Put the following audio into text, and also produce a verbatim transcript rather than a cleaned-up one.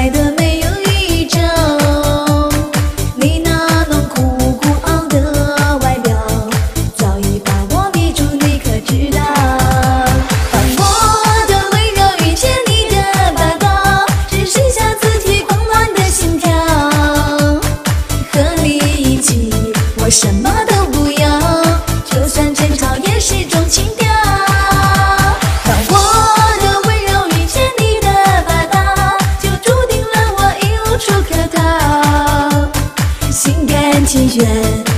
爱的没有预兆。你那弄酷酷傲的外表，早已把我迷住，你可知道？当我的温柔遇见你的霸道，只剩下自己狂乱的心跳。和你一起，我什么都不要，就算争吵也是种情调。当我的温柔遇见你的霸道，就注定了我已无处可逃，心甘情愿。